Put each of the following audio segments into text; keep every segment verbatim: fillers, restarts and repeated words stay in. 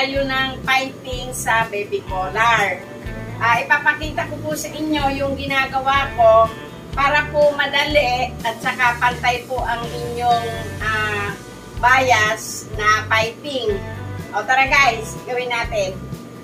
tayo ng piping sa baby collar. Uh, ipapakita ko po sa inyo yung ginagawa ko para po madali at saka pantay po ang inyong uh, bias na piping. O tara guys, gawin natin.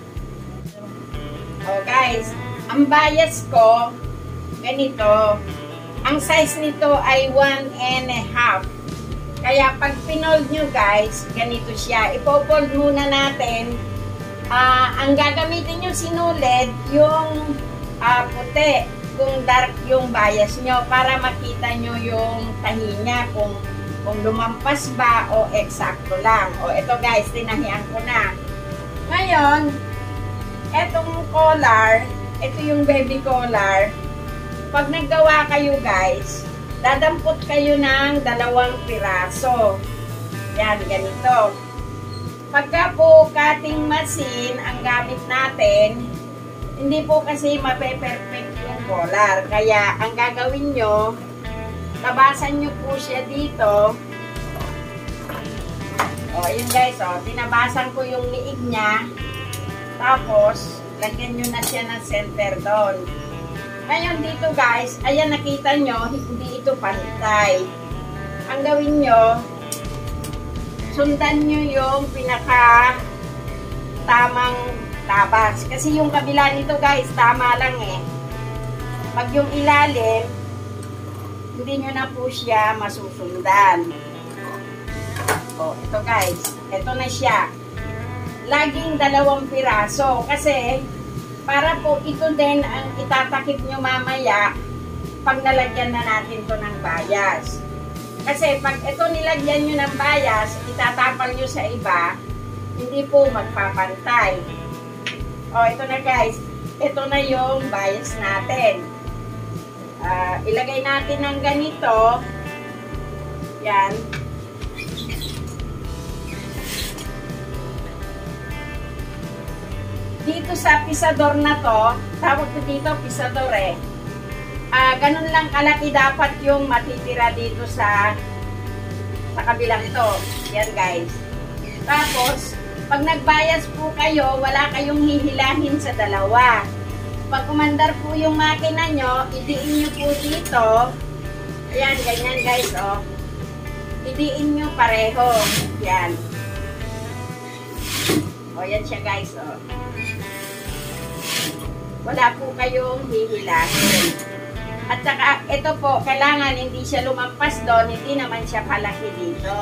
O guys, ang bias ko, ganito. Ang size nito ay one and a half. Kaya pag pinold nyo guys, ganito siya. Ipopold muna natin. Uh, ang gagamitin nyo sinulid, yung uh, puti, kung dark yung bias nyo, para makita nyo yung tahi niya, kung, kung lumampas ba o eksakto lang. O ito guys, tinahian ko na. Ngayon, etong collar, ito yung baby collar. Pag naggawa kayo guys, dadampot kayo ng dalawang piraso. Yan, ganito. Pagka po cutting machine ang gamit natin, hindi po kasi mape-perfect yung collar. Kaya ang gagawin nyo, tabasan nyo po siya dito. O, yun guys, o, tinabasan ko yung liig niya. Tapos, lagyan nyo na siya ng center doon. Ngayon dito guys, ayan nakita nyo, hindi ito pantay. Ang gawin nyo, sundan nyo yung pinaka tamang tabas. Kasi yung kabila nito guys, tama lang eh. Pag yung ilalim, hindi nyo na po siya masusundan. O, ito guys, ito na siya. Laging dalawang piraso. Kasi, para po ito din ang itatakip nyo mamaya pag nalagyan na natin to ng bias. Kasi pag ito nilagyan nyo ng bias, itatapal nyo sa iba, hindi po magpapantay. O, ito na guys. Ito na yung bias natin. Uh, ilagay natin ng ganito. Yan. Dito sa pisador na to, tawag ko dito pisador eh. Uh, ganun lang kalaki dapat yung matitira dito sa sa kabilang to. Yan guys. Tapos, pag nagbayas po kayo, wala kayong hihilahin sa dalawa. Pag umandar po yung makina nyo, idiin nyo po dito. Yan, ganyan guys, oh. Idiin nyo pareho. Yan. O, yan siya guys, oh. Wala po kayong hihilahin. At saka, ito po, kailangan hindi siya lumampas doon, hindi naman siya palaki dito.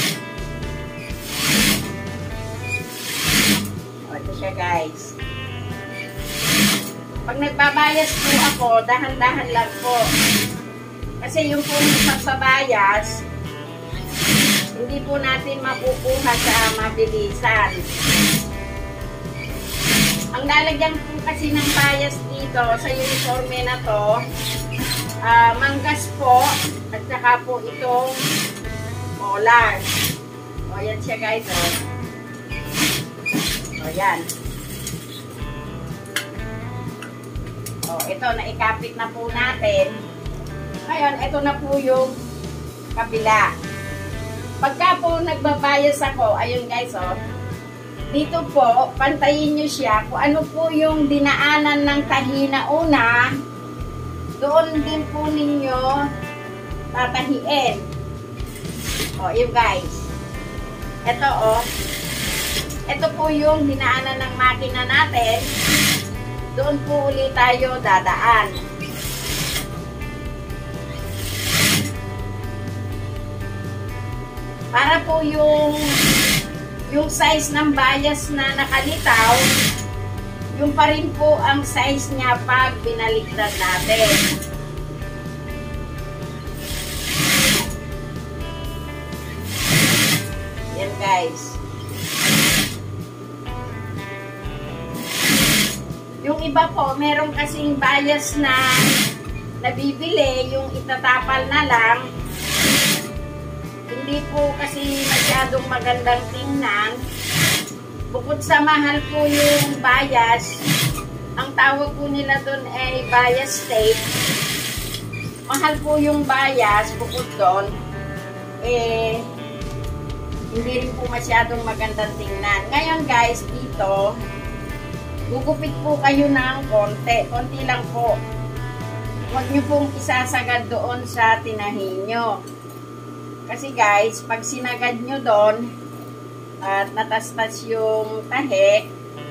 O, ito siya guys. Pag nagbabayas po ako, dahan-dahan lang po. Kasi yung po sa bayas, hindi po natin mapukuha sa mabilisan. Ang lalagyan po kasi ng bias dito sa uniforme na to, Uh, manggas po, at saka po itong collar. O, yan siya guys, o. O, yan. O, ito, naikapit na po natin. Ngayon, ito na po yung kabila. Pagka po nagbabayas ako, ayun guys, o. Dito po, pantayin nyo siya kung ano po yung dinaanan ng tahi na una, doon din po ninyo tatahiin. O, yun guys. Ito, o. Ito po yung dinaanan ng makina natin. Doon po ulit tayo dadaan. Para po yung yung size ng bias na nakalitaw, yung pa rin po ang size niya pag binaliktad natin. Yan guys. Yung iba po, meron kasing bias na nabibili, yung itatapal na lang. Hindi po kasi masyadong magandang tingnan. Bukod sa mahal po yung bias, ang tawag po nila doon ay bias tape. Mahal po yung bias, bukod doon, eh, hindi rin po masyadong magandang tingnan. Ngayon guys, dito, gugupit po kayo ng konti. Konti lang po. Huwag nyo pong isasagad doon sa tinahin nyo. Kasi guys, pag sinagad nyo doon, at natastas yung tahe,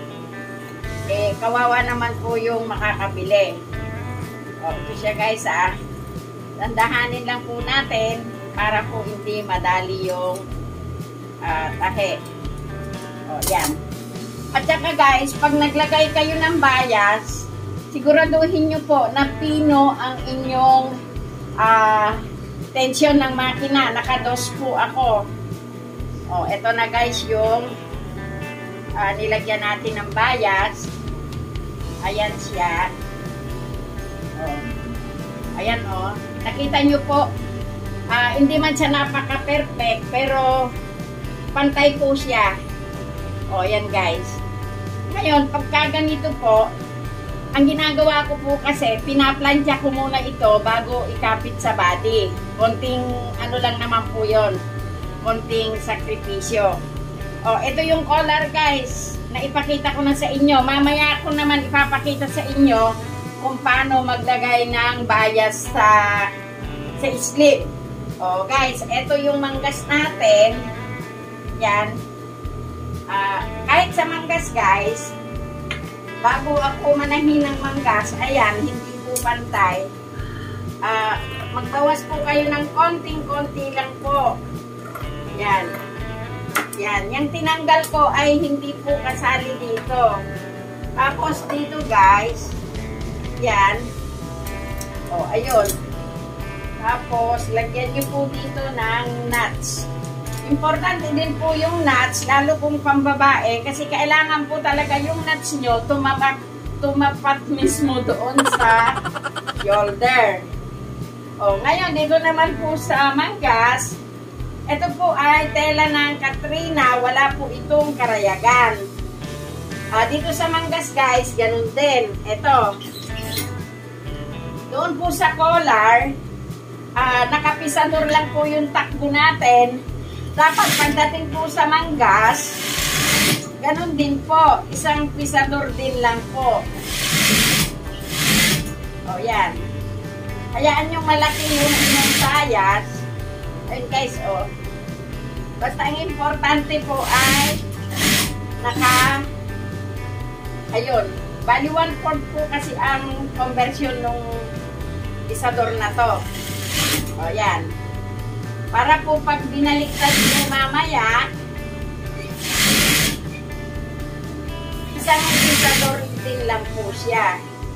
eh, kawawa naman po yung makakabili. O, ito siya guys ah. Dandahanin lang po natin para po hindi madali yung uh, tahe. O, yan. At saka guys, pag naglagay kayo ng bias, siguraduhin nyo po na pino ang inyong uh, tension ng makina. Nakados po ako. O, eto na guys yung uh, nilagyan natin ng bias. Ayan siya. O. Ayan o. Nakita nyo po, uh, hindi man siya napaka-perfect, pero pantay po siya. O, ayan guys. Ngayon, pagka ganito po, ang ginagawa ko po kasi, pinaplansya ko muna ito bago ikapit sa body. Konting ano lang naman po yon, konting sakripisyo. O, ito yung collar guys, na ipakita ko na sa inyo. Mamaya ko naman ipapakita sa inyo kung paano maglagay ng bias sa, sa slip. O guys, ito yung manggas natin. Yan. Uh, kahit sa manggas guys, bago ako manahin ng manggas, ayan, hindi po pantay. Uh, magbawas po kayo ng konting-konti lang po. Yan. Yan. Yung tinanggal ko ay hindi po kasali dito. Tapos dito guys, yan. O, ayun. Tapos, lagyan nyo po dito ng nuts. Importante din po yung nuts, lalo kung pambabae, kasi kailangan po talaga yung nuts nyo tumapat, tumapat mismo doon sa shoulder. O, ngayon, dito naman po sa manggas, ito po ay tela ng Katrina, wala po itong karayagan. Ah, dito sa manggas guys, ganun din. Ito. Doon po sa collar, ah, nakapisador lang po yung takbo natin. Dapat pagdating po sa manggas, ganun din po. Isang pisador din lang po. O, yan. Hayaan yung malaki yung inyong sayas. Ayun guys, o. Basta ang importante po ay naka, ayun. Bali one fourth po kasi ang conversion ng pisador na to. O, yan. Para po pag binaliktad nyo mamaya, isang pisador din lang po siya.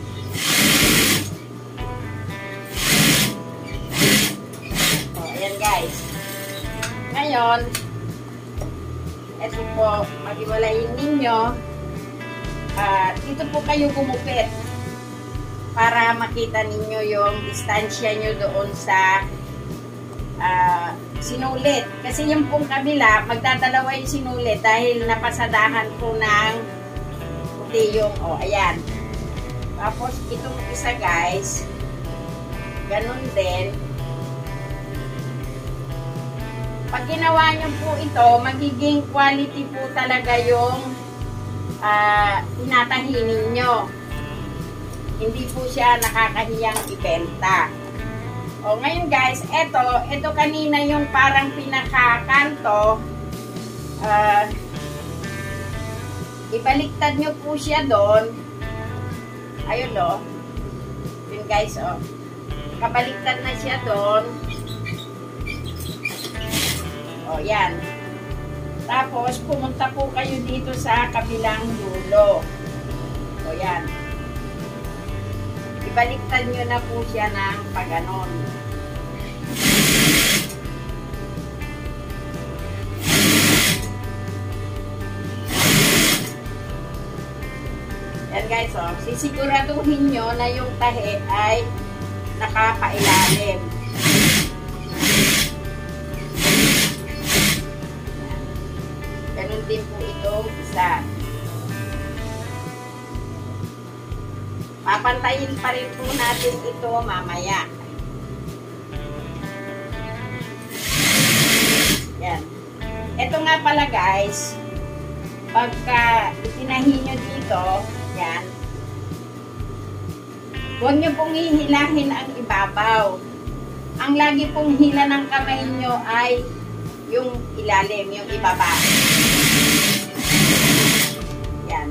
O, ayan guys. Ngayon, ito po, mag-iwalayin ninyo. Uh, dito po kayo gumupit para makita ninyo yung distansya nyo doon sa Uh, sinulit. Kasi yung pong kabila, magdadalawa yung sinulit dahil napasadahan po ng puti yung, o, oh, ayan. Tapos, itong isa guys, ganun din. Pag ginawa nyo po ito, magiging quality po talaga yung uh, tinatahi ninyo. Hindi po siya nakakahiyang ibenta. O, ngayon guys, eto, eto kanina yung parang pinakakanto. Uh, ibaliktad nyo po siya doon. Ayun o. Yun guys, o. Kabaliktad na siya doon. O, yan. Tapos, pumunta po kayo dito sa kabilang dulo. O, yan. Ibaliktad nyo na po siya ng paganon. Yan guys, oh, sisiguraduhin nyo na yung tahe ay nakapailalim. Ganun din po itong isa. Papantayin pa rin po natin ito mamaya. Yan. Itong nga pala guys, pagka itinahi nyo dito, yan, huwag nyo pong hihilahin ang ibabaw. Ang lagi pong hila ng kamay nyo ay yung ilalim, yung ibaba. Yan.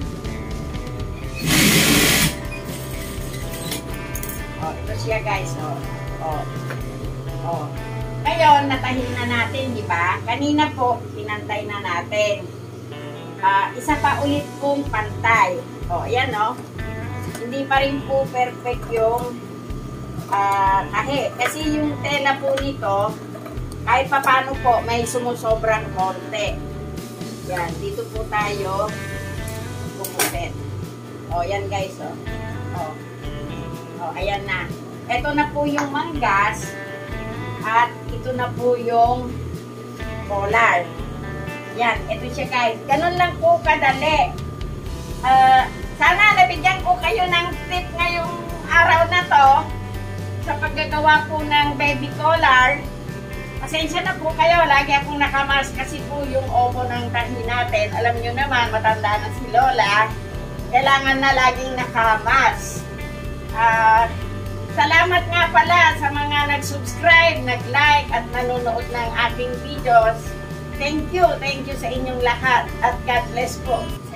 O, ito siya guys, o. O. O. Ngayon, natahin na natin, di ba? Kanina po, pinantay na natin. Uh, isa pa ulit kong pantay. O, ayan o. Hindi pa rin po perfect yung uh, tahi. Kasi yung tela po nito, kahit papano po, may sumusobrang konti. Yan, dito po tayo pumupit. O, yan guys, o. O, o ayan na. Ito na po yung manggas at ito na po yung collar. Yan, ito siya guys. Ganun lang po kadali. Uh, sana nabigyan ko kayo ng tip ngayong araw na to sa paggagawa po ng baby collar. Pasensya na po kayo, lagi akong nakamas kasi po yung opo ng tahi natin. Alam nyo naman, matanda na si Lola. Kailangan na laging nakamas. At uh, salamat nga pala sa mga nag-subscribe, nag-like at nanonood ng aking videos. Thank you, thank you sa inyong lahat. At God bless po sa